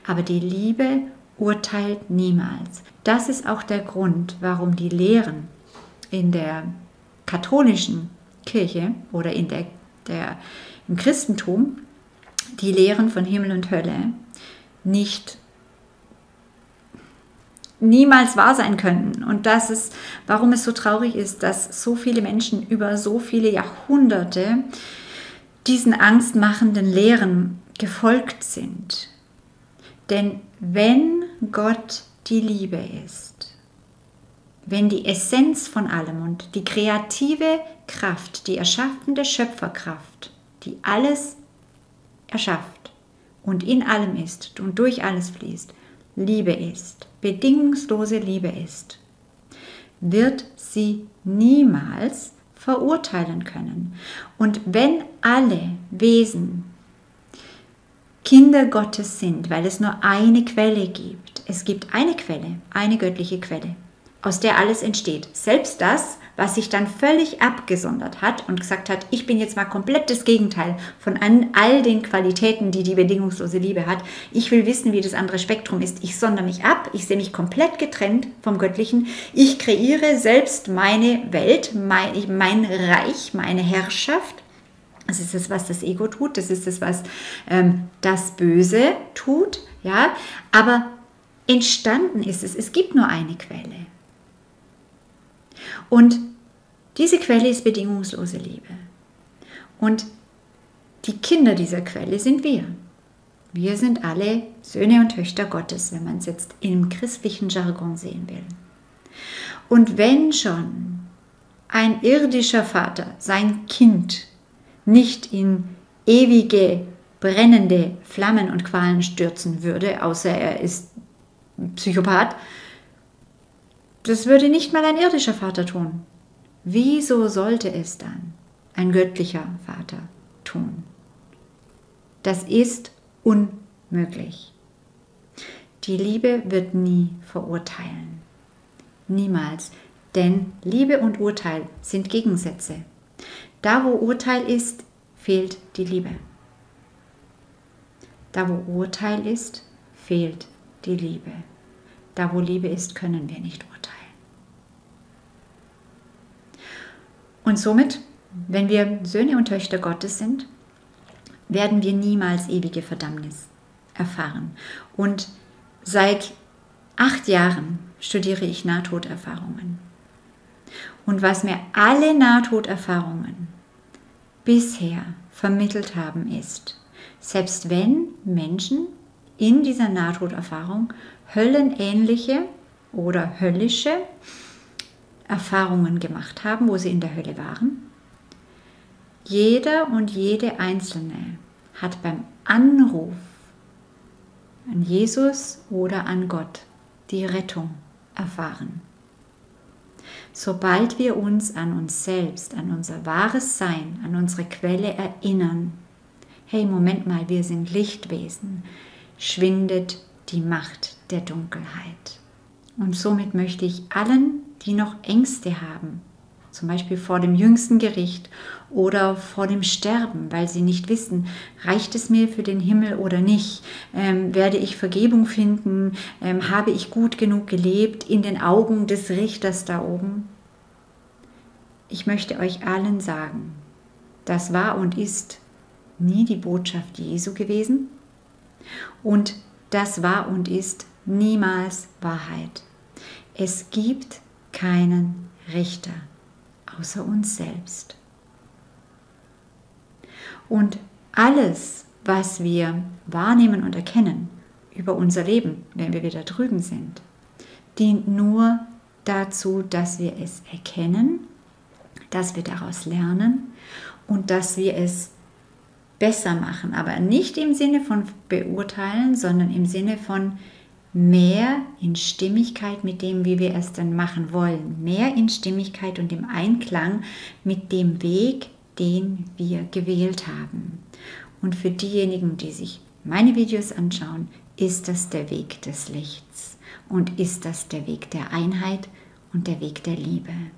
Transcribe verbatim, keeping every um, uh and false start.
aber die Liebe urteilt niemals. Das ist auch der Grund, warum die Lehren in der katholischen Kirche oder in der, der, im Christentum, die Lehren von Himmel und Hölle, nicht niemals wahr sein können. Und das ist, warum es so traurig ist, dass so viele Menschen über so viele Jahrhunderte diesen angstmachenden Lehren gefolgt sind. Denn wenn Gott die Liebe ist, wenn die Essenz von allem und die kreative Kraft, die erschaffende Schöpferkraft, die alles erschafft und in allem ist und durch alles fließt, Liebe ist, bedingungslose Liebe ist, wird sie niemals verurteilen können. Und wenn alle Wesen Kinder Gottes sind, weil es nur eine Quelle gibt, es gibt eine Quelle, eine göttliche Quelle, aus der alles entsteht. Selbst das, was sich dann völlig abgesondert hat und gesagt hat, ich bin jetzt mal komplett das Gegenteil von all den Qualitäten, die die bedingungslose Liebe hat. Ich will wissen, wie das andere Spektrum ist. Ich sondere mich ab, ich sehe mich komplett getrennt vom Göttlichen. Ich kreiere selbst meine Welt, mein, mein Reich, meine Herrschaft. Das ist das, was das Ego tut. Das ist das, was ähm, das Böse tut. Ja? Aber entstanden ist es. Es gibt nur eine Quelle. Und diese Quelle ist bedingungslose Liebe. Und die Kinder dieser Quelle sind wir. Wir sind alle Söhne und Töchter Gottes, wenn man es jetzt im christlichen Jargon sehen will. Und wenn schon ein irdischer Vater sein Kind nicht in ewige, brennende Flammen und Qualen stürzen würde, außer er ist Psychopath, das würde nicht mal ein irdischer Vater tun. Wieso sollte es dann ein göttlicher Vater tun? Das ist unmöglich. Die Liebe wird nie verurteilen. Niemals. Denn Liebe und Urteil sind Gegensätze. Da, wo Urteil ist, fehlt die Liebe. Da, wo Urteil ist, fehlt die Liebe. Da, wo Liebe ist, können wir nicht urteilen. Und somit, wenn wir Söhne und Töchter Gottes sind, werden wir niemals ewige Verdammnis erfahren. Und seit acht Jahren studiere ich Nahtoderfahrungen. Und was mir alle Nahtoderfahrungen bisher vermittelt haben, ist, selbst wenn Menschen in dieser Nahtoderfahrung höllenähnliche oder höllische Erfahrungen gemacht haben, wo sie in der Hölle waren, jeder und jede Einzelne hat beim Anruf an Jesus oder an Gott die Rettung erfahren. Sobald wir uns an uns selbst, an unser wahres Sein, an unsere Quelle erinnern, hey, Moment mal, wir sind Lichtwesen, schwindet die Macht der Dunkelheit. Und somit möchte ich allen, die noch Ängste haben, zum Beispiel vor dem jüngsten Gericht oder vor dem Sterben, weil sie nicht wissen, reicht es mir für den Himmel oder nicht, ähm, werde ich Vergebung finden, ähm, habe ich gut genug gelebt in den Augen des Richters da oben. Ich möchte euch allen sagen, das war und ist nie die Botschaft Jesu gewesen und das war und ist niemals Wahrheit. Es gibt keinen Richter außer uns selbst. Und alles, was wir wahrnehmen und erkennen über unser Leben, wenn wir wieder drüben sind, dient nur dazu, dass wir es erkennen, dass wir daraus lernen und dass wir es besser machen. Aber nicht im Sinne von beurteilen, sondern im Sinne von mehr in Stimmigkeit mit dem, wie wir es dann machen wollen. Mehr in Stimmigkeit und im Einklang mit dem Weg, den wir gewählt haben. Und für diejenigen, die sich meine Videos anschauen, ist das der Weg des Lichts und ist das der Weg der Einheit und der Weg der Liebe.